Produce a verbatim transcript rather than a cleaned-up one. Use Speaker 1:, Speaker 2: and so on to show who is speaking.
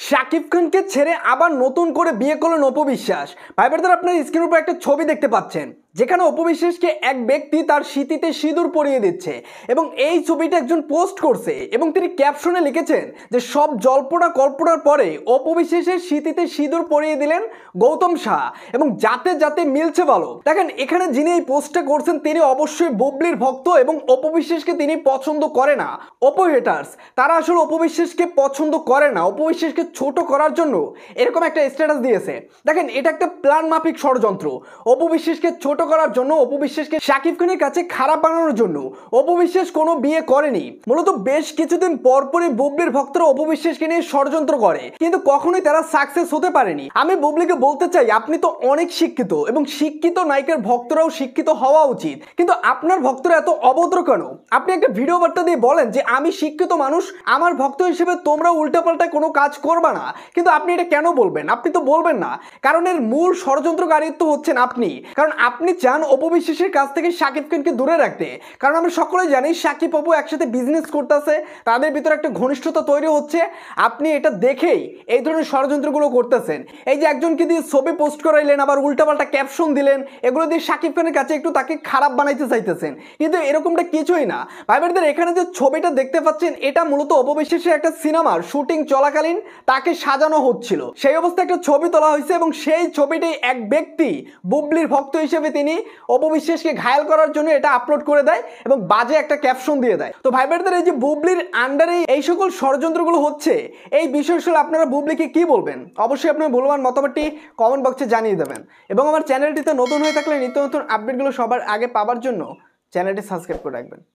Speaker 1: শাকিব খানকে ছেড়ে আবার নতুন করে বিয়ে করলেন অপু বিশ্বাস। ভাই ব্রাদার, আপনার স্ক্রিনের উপর একটা ছবি দেখতে পাচ্ছেন যেখানে অপু বিশ্বাসকে এক ব্যক্তি তার স্মৃতিতে সিঁদুর পরিয়ে দিচ্ছে এবং এই ছবিটা একজন পোস্ট করছে এবং তিনি ক্যাপশনে লিখেছেন যে সব জল্পনা কল্পনার পরে অপু বিশ্বাসের স্মৃতিতে সিঁদুর পরিয়ে দিলেন গৌতম শাহ এবং যাতে যাতে মিলছে ভালো। দেখেন, এখানে যিনি এই পোস্টটা করছেন তিনি অবশ্যই বুবলির ভক্ত এবং অপু বিশ্বাসকে তিনি পছন্দ করে না। অপু হেটার্স তারা আসলে অপু বিশ্বাসকে পছন্দ করে না, অপু বিশ্বাসকে ছোট করার জন্য এরকম একটা স্ট্যাটাস দিয়েছে। দেখেন, এটা একটা প্ল্যান মাফিক ষড়যন্ত্র। অপু বিশ্বাসকে ছোট করার জন্য, অপু বিশ্বাসকে শাকিব খানের কাছে খারাপ বানানোর জন্য অপু বিশ্বাস কোনো বিয়ে করেনি। মূলত বেশ কিছুদিন পর পরই বুবলির ভক্তরা অপু বিশ্বাসকে নিয়ে ষড়যন্ত্র করে, কিন্তু কখনোই তারা সাকসেস হতে পারেনি। আমি বুবলিকে বলতে চাই, আপনি তো অনেক শিক্ষিত এবং শিক্ষিত নায়িকার ভক্তরাও শিক্ষিত হওয়া উচিত, কিন্তু আপনার ভক্তরা এত অভদ্র কেন? আপনি একটা ভিডিও বার্তা দিয়ে বলেন যে আমি শিক্ষিত মানুষ, আমার ভক্ত হিসেবে তোমরা উল্টাপাল্টা কোনো কাজ করবা না, কিন্তু আপনি এটা কেন বলবেন? আপনি তো বলবেন না, কারণ এর মূল ষড়যন্ত্রকারী তো হচ্ছেন আপনি। কারণ আপনি চান অপু বিশ্বাসের কাছ থেকে শাকিব খানকে দূরে রাখতে। কারণ আমরা সকলেই জানি শাকিব অপু একসাথে বিজনেস করতেছে, তাদের ভিতরে একটা ঘনিষ্ঠতা তৈরি হচ্ছে। আপনি এটা দেখেই এই ধরনের ষড়যন্ত্রগুলো করতেছেন। এই যে একজনকে দিয়ে ছবি পোস্ট করাইলেন, আবার উল্টাপাল্টা ক্যাপশন দিলেন, এগুলো দিয়ে শাকিব খানের কাছে একটু তাকে খারাপ বানাইতে চাইতেছেন, কিন্তু এরকমটা কিছুই না। ভাই ব্রাদার, এখানে যে ছবিটা দেখতে পাচ্ছেন এটা মূলত অপু বিশ্বাসের একটা সিনেমার শুটিং চলাকালীন তাকে সাজানো হচ্ছিল, সেই অবস্থায় একটা ছবি তোলা হয়েছে এবং সেই ছবিটি এক ব্যক্তি বুবলির ভক্ত হিসেবে তিনি অপু বিশ্বাসকে ঘায়াল করার জন্য এটা আপলোড করে দেয় এবং বাজে একটা ক্যাপশন দিয়ে দেয়। তো ভাই ব্রাদার, এই যে বুবলির আন্ডারে এই সকল ষড়যন্ত্রগুলো হচ্ছে, এই বিষয়গুলো আপনারা বুবলিকে কি বলবেন? অবশ্যই আপনার মূল্যবান মতামতটি কমেন্ট বক্সে জানিয়ে দেবেন এবং আমার চ্যানেলটিতে নতুন হয়ে থাকলে নিত্য নতুন আপডেটগুলো সবার আগে পাওয়ার জন্য চ্যানেলটি সাবস্ক্রাইব করে রাখবেন।